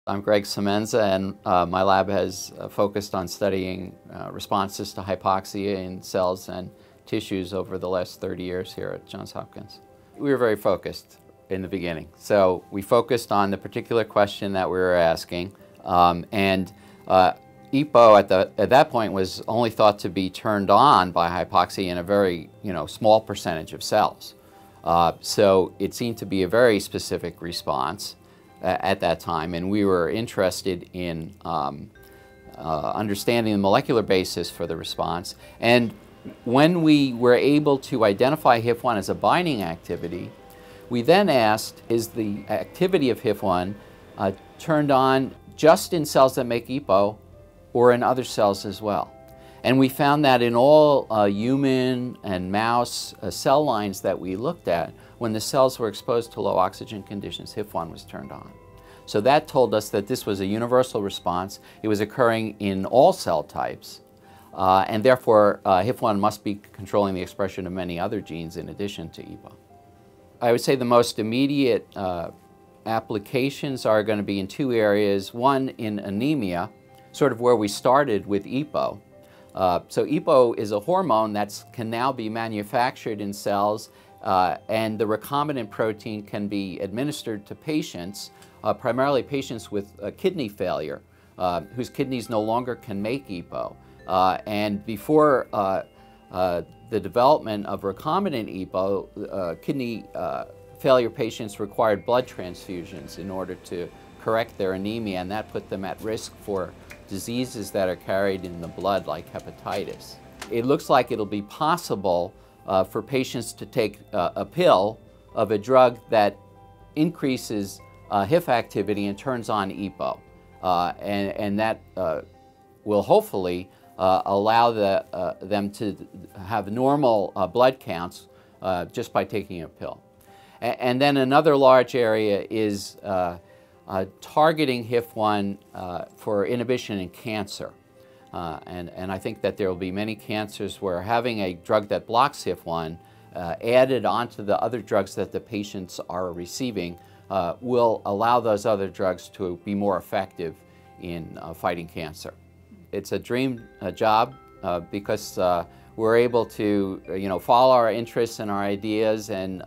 I'm Gregg Semenza, and my lab has focused on studying responses to hypoxia in cells and tissues over the last 30 years here at Johns Hopkins. We were very focused in the beginning. So we focused on the particular question that we were asking, and EPO at that point was only thought to be turned on by hypoxia in a very small percentage of cells. So it seemed to be a very specific response at that time, and we were interested in understanding the molecular basis for the response. And when we were able to identify HIF-1 as a binding activity, we then asked, is the activity of HIF-1 turned on just in cells that make EPO or in other cells as well? And we found that in all human and mouse cell lines that we looked at, when the cells were exposed to low oxygen conditions, HIF-1 was turned on. So that told us that this was a universal response. It was occurring in all cell types, and therefore HIF-1 must be controlling the expression of many other genes in addition to EPO. I would say the most immediate applications are going to be in two areas. One in anemia, sort of where we started with EPO. So EPO is a hormone that can now be manufactured in cells, and the recombinant protein can be administered to patients, primarily patients with kidney failure, whose kidneys no longer can make EPO. And before the development of recombinant EPO, kidney failure patients required blood transfusions in order to correct their anemia, and that put them at risk for diseases that are carried in the blood, like hepatitis. It looks like it'll be possible for patients to take a pill of a drug that increases HIF activity and turns on EPO. And that will hopefully allow them to have normal blood counts just by taking a pill. And then another large area is targeting HIF-1 for inhibition in cancer. And I think that there will be many cancers where having a drug that blocks HIF-1 added onto the other drugs that the patients are receiving will allow those other drugs to be more effective in fighting cancer. It's a dream job because we're able to follow our interests and our ideas and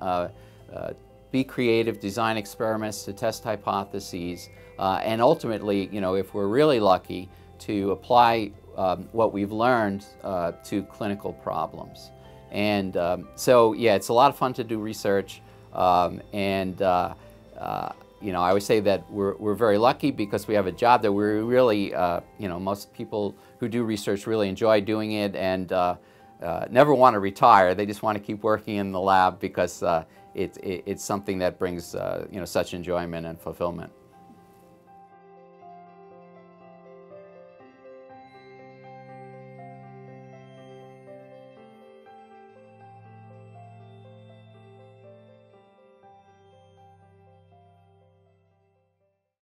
be creative, design experiments to test hypotheses, and ultimately, if we're really lucky, to apply what we've learned to clinical problems. And so, yeah, it's a lot of fun to do research, and I would say that we're very lucky because we have a job that we really, most people who do research really enjoy doing it and never want to retire. They just want to keep working in the lab because it's something that brings such enjoyment and fulfillment.